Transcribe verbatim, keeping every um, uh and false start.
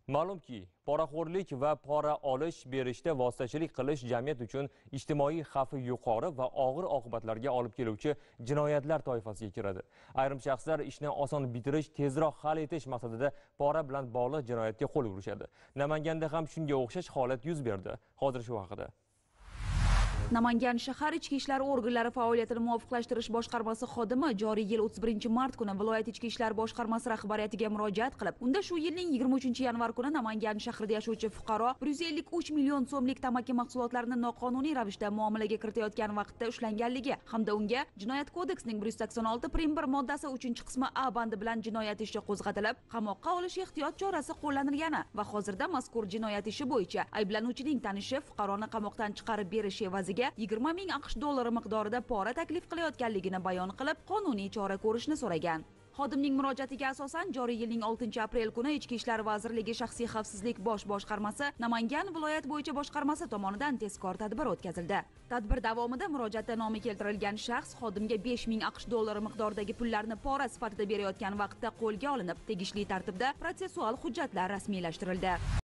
Ma'lumki, poraxo'rlik va pora olish berishda vositachilik qilish jamiyat uchun ijtimoiy xavfi yuqori va og'ir oqibatlarga olib keluvchi jinoyatlar toifasiga kiradi. Ayrim shaxslar ishni oson bitirish, tezroq hal etish maqsadida pora bilan bog'liq jinoyatga qo'l urishadi. Namanganda ham shunga o'xshash holat yuz berdi. Hozir shu haqida. Namangan shahar ichki ishlar organlari faoliyatini muvofiqlashtirish boshqarmasi xodimi joriy yil o'ttiz birinchi mart kuni viloyat ichki ishlar boshqarmasi rahbariyatiga murojaat qilib, unda shu yilning yigirma uchinchi yanvar kuni Namangan shahrida yashovchi fuqaro bir yuz ellik uch million so'mlik tamaki mahsulotlarini noqonuniy ravishda muomalaga kiritayotgan vaqtda ushlanganligi hamda unga Jinoyat kodeksining bir yuz sakson olti prim bir moddasi uchinchi qismi A bandi bilan jinoyat ishi qo'zg'atilib, qamoqqa olish ehtiyot chorasi qo'llanilgani va hozirda mazkur jinoyat ishi bo'yicha ayblanuvchining tanishi fuqaroni qamoqdan chiqarib berish evaziga yigirma ming AQSh dollari miqdorida pora taklif qilayotganligini bayon qilib, qonuniy chora ko'rishni so'ragan. Xodimning murojaatiga asosan joriy yilning oltinchi aprel kuni Ichki ishlar vazirligi shaxsiy xavfsizlik bosh boshqarmasi Namangan viloyat bo'yicha boshqarmasi tomonidan tezkor tadbir o'tkazildi. Tadbir davomida murojaatda nomi keltirilgan shaxs xodimga besh ming AQSh dollari miqdoridagi pullarni pora sifatida berayotgan vaqtda qo'lga olinib, tegishli tartibda protsessual hujjatlar rasmiylashtirildi.